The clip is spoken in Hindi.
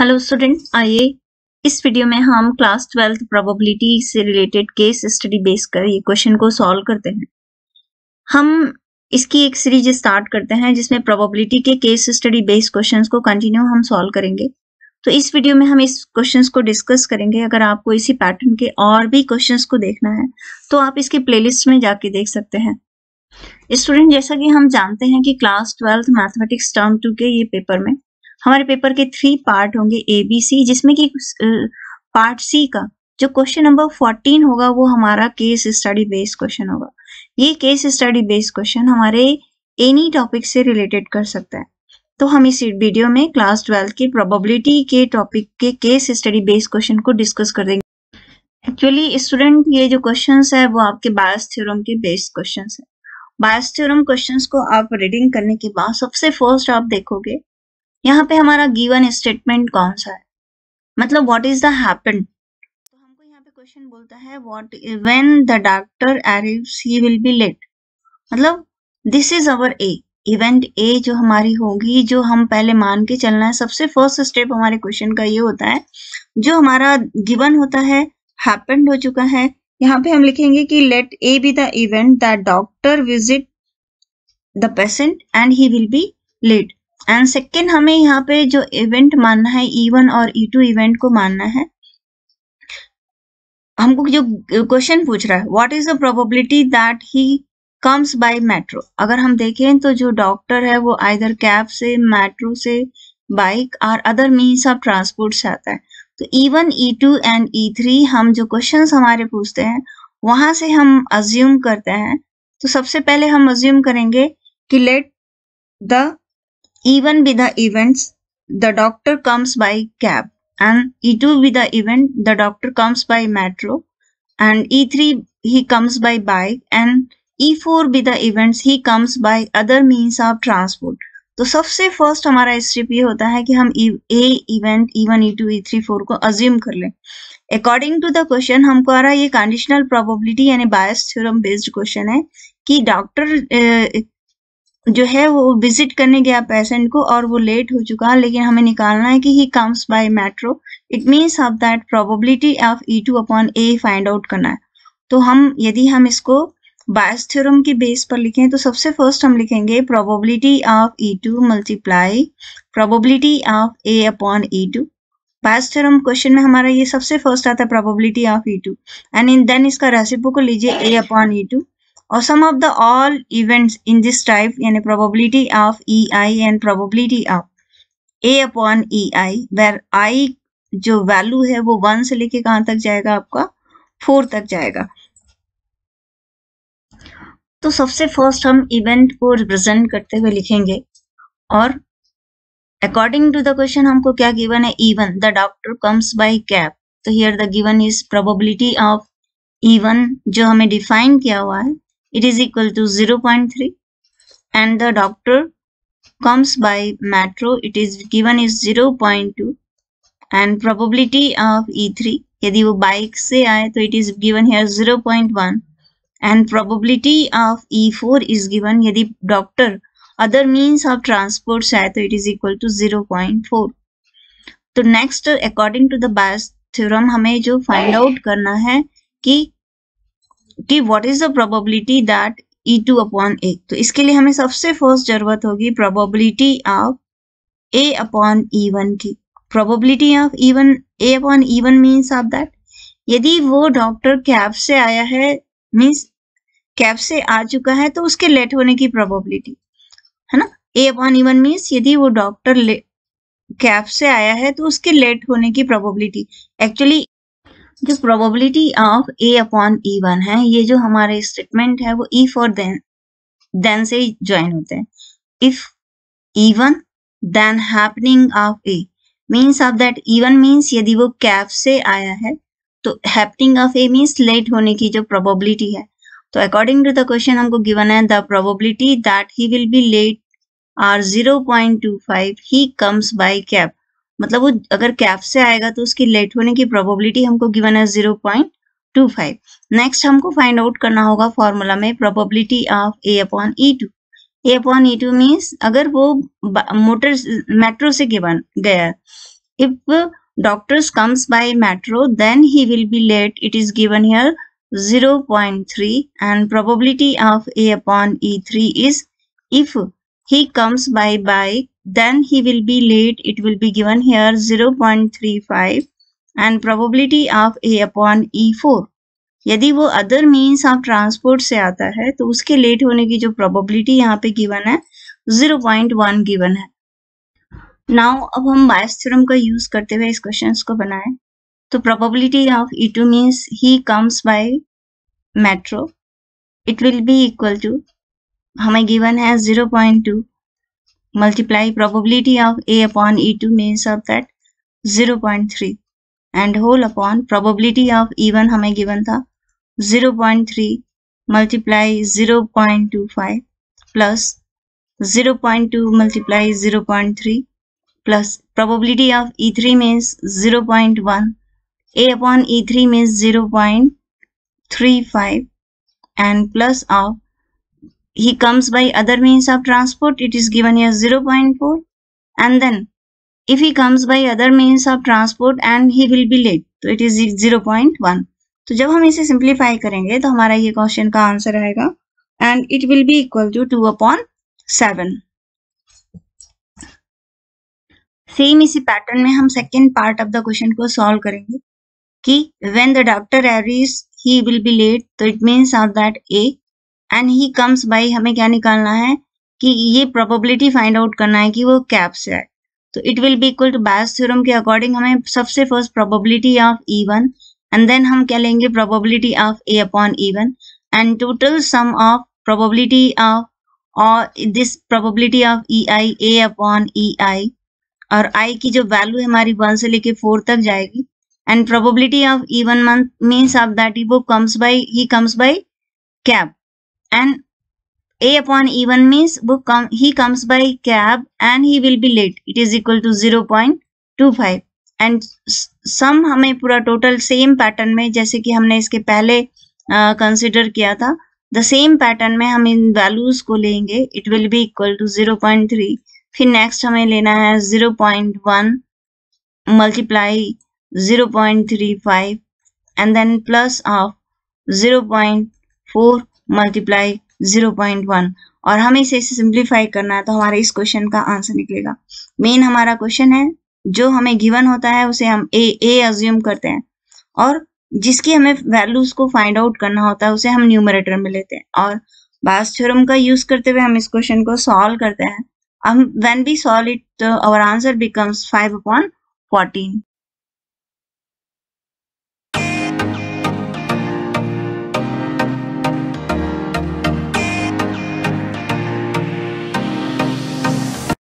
हेलो स्टूडेंट, आइए इस वीडियो में हम क्लास 12 प्रोबेबिलिटी से रिलेटेड केस स्टडी बेस कर ये क्वेश्चन को सॉल्व करते हैं। हम इसकी एक सीरीज स्टार्ट करते हैं जिसमें प्रोबेबिलिटी के केस स्टडी बेस्ड क्वेश्चंस को कंटिन्यू हम सॉल्व करेंगे। तो इस वीडियो में हम इस क्वेश्चंस को डिस्कस करेंगे। अगर आपको इसी पैटर्न के और भी क्वेश्चंस को देखना है तो आप इसके प्लेलिस्ट में जाके देख सकते हैं। स्टूडेंट, जैसा कि हम जानते हैं कि क्लास 12 मैथमेटिक्स टर्म 2 के ये पेपर में हमारे पेपर के 3 पार्ट होंगे ए बी सी, जिसमें कि पार्ट सी का जो क्वेश्चन नंबर 14 होगा वो हमारा केस स्टडी बेस्ड क्वेश्चन होगा। ये केस स्टडी बेस्ड क्वेश्चन हमारे एनी टॉपिक से रिलेटेड कर सकता है। तो हम इस वीडियो में क्लास 12 की प्रोबेबिलिटी के टॉपिक के केस स्टडी बेस्ड क्वेश्चन को डिस्कस कर देंगे। एक्चुअली स्टूडेंट, ये जो क्वेश्चंस है वो आपके बायस थ्योरम के बेस्ड क्वेश्चंस है। बायस थ्योरम क्वेश्चंस को आप रीडिंग करने के बाद सबसे फर्स्ट आप देखोगे यहाँ पे हमारा गिवन स्टेटमेंट कौन सा है, मतलब व्हाट इज द हैपेंड। तो हमको यहाँ पे क्वेश्चन बोलता है what when the doctor arrives he will be late, मतलब this is our A, event A जो हमारी होगी, जो हम पहले मान के चलना है। सबसे फर्स्ट स्टेप हमारे क्वेश्चन का ये होता है, जो हमारा गिवन होता है हैपेंड हो चुका है, यहाँ पे हम लिखेंगे कि let A be the event that doctor visit the patient and he will be late. And second, हमें यहाँ पे जो इवेंट मानना है E1 और E2 इवेंट को मानना है। हमको जो क्वेश्चन पूछ रहा है what is the probability that he comes by metro. अगर हम देखें तो जो डॉक्टर है वो आइदर कैब से, मेट्रो से, बाइक और अदर मीन्स ऑफ ट्रांसपोर्ट से आता है। तो E1, E2 एंड E3 हम जो क्वेश्चंस हमारे पूछते हैं वहां से हम अज्यूम करते हैं। तो सबसे पहले हम अज्यूम करेंगे कि let the E1 be the events the doctor comes by cab, and E2 be the event the doctor comes by metro, and E3 he comes by bike, and E4 be the events he comes by other means of transport। तो सबसे फर्स्ट हमारा स्टेप ये होता है कि हम ए इवेंट E1, E2, E3, 4 को अज्यूम कर लें। अकॉर्डिंग टू द क्वेश्चन हमको आ रहा है ये कंडीशनल प्रोबेबिलिटी यानी बायस थ्योरम बेस्ड क्वेश्चन है कि डॉक्टर जो है वो विजिट करने गया पेशेंट को और वो लेट हो चुका है, लेकिन हमें निकालना है कि he comes by metro. It means of that probability of E2 upon A find out करना है। तो यदि हम इसको बायस थ्योरम की बेस पर लिखें तो सबसे फर्स्ट हम लिखेंगे probability of E2 multiply probability of A upon E2। Bayes theorem question में हमारा ये सबसे फर्स्ट आता है probability of E2 and then इसका रेसिप्रोकल लीजिए ए अपॉन E2 और sum of the all events in this type यानी probability of EI and probability of A upon EI, where I जो वैल्यू है वो 1 से लेके कहां तक जाएगा, आपका 4 तक जाएगा। तो सबसे फर्स्ट हम इवेंट को रिप्रेजेंट करते हुए लिखेंगे और अकॉर्डिंग टू द क्वेश्चन हमको क्या गिवन है, E1 the doctor comes by cab. तो here the given is probability of E1 जो हमें डिफाइन किया हुआ है, it is equal to 0.3, and the doctor comes by metro, it is given is 0.2, and probability of E3 यदि वो बाइक से आए तो it is given here 0.1, and probability of E4 is given यदि doctor other means of transport से आए तो it is equal to 0.4। तो next according to the Bayes theorem हमें जो find out करना है कि what is the probability that E2 upon A। तो इसके लिए हमें सबसे फर्स्ट जरूरत होगी probability of A upon E1 की। Probability of A upon E1 means of that यदि वो डॉक्टर कैब से आया है, मीन्स कैब से आ चुका है, तो उसके लेट होने की प्रोबेबिलिटी है ना। A upon E1 मीन्स यदि वो डॉक्टर कैब से आया है तो उसके लेट होने की प्रोबेबिलिटी। एक्चुअली जो probability of A upon E1 है, ये जो हमारे स्टेटमेंट है वो if और then से ज्वाइन होते हैं। if E1 then happening of A means of that E1 means यदि वो कैब से आया है तो happening of A means late होने की जो प्रोबेबिलिटी है। तो अकॉर्डिंग टू द क्वेश्चन हमको गिवन है the probability that he will be late are 0.25, he comes by cab, मतलब वो अगर कैब से आएगा तो उसकी लेट होने की प्रोबेबिलिटी हमको गिवन है 0.25। नेक्स्ट हमको फाइंड आउट करना होगा फॉर्मूला में probability of A upon E2। A upon E2 means अगर वो मेट्रो से गया if doctors comes by metro, then he will be late. It is given here 0.3, and probability of A upon E3 is, if he comes by bike, then he will be late. It will be given here 0.35, and probability of A upon E4, यदि वो अदर मीन्स ऑफ ट्रांसपोर्ट से आता है तो उसके लेट होने की जो प्रोबेबिलिटी यहाँ पे गिवन है 0.1 गिवन है। नाउ अब हम बायस थ्योरम का यूज करते हुए इस क्वेश्चन को बनाएं। तो probability of E2 means he comes by metro, it will be equal to, हमें गिवन है 0.2 multiply probability of A upon E2 means of that 0.3 and whole upon probability of E1 हमें गिवन था 0.3 multiply 0.25 plus 0.2 multiply 0.3 plus probability of E3 means 0.1, A upon E3 means 0.35 and plus of he comes by other means of transport, it is given here 0.4, and then if he comes by other means of transport and he will be late, तो it is 0.1। तो जब हम इसे सिंप्लीफाई करेंगे तो हमारा ये क्वेश्चन का आंसर आएगा and it will be equal to 2/7। Same इसी पैटर्न में हम second part of the question को सॉल्व करेंगे कि when the doctor arrives he will be late, तो it means of that A, and he comes by, हमें क्या निकालना है कि ये प्रोबेबिलिटी फाइंड आउट करना है कि वो कैब से आए। तो it will be equal to Bayes theorem के अकॉर्डिंग हमें सबसे first probability of E1 and then हम क्या लेंगे probability of A upon E1 and total sum of probability of और this probability of EI A upon EI, और I की जो वैल्यू है हमारी 1 से लेके 4 तक जाएगी, and probability of E1 means of that वो comes by, he comes by cab, and A upon E1 means he comes by cab and he will be late, it is equal to 0.25 and sum हमें पूरा टोटल सेम पैटर्न में जैसे कि हमने इसके पहले कंसिडर किया था, द सेम पैटर्न में हम इन वैल्यूज को लेंगे, it will be equal to 0.3, फिर नेक्स्ट हमें लेना है 0.1 multiply 0.35 and then plus of 0.4 multiply 0.1, और हमें इसे सिंप्लीफाई करना है तो हमारा इस क्वेश्चन का आंसर निकलेगा। मेन हमारा क्वेश्चन है जो हमें गिवन होता है उसे हम ए अज्यूम करते हैं, और जिसकी हमें वैल्यूज को फाइंड आउट करना होता है उसे हम न्यूमरेटर में लेते हैं, और बायस थ्योरम का यूज करते हुए हम इस क्वेश्चन को सॉल्व करते हैं। When we solve it our answer becomes 5/14।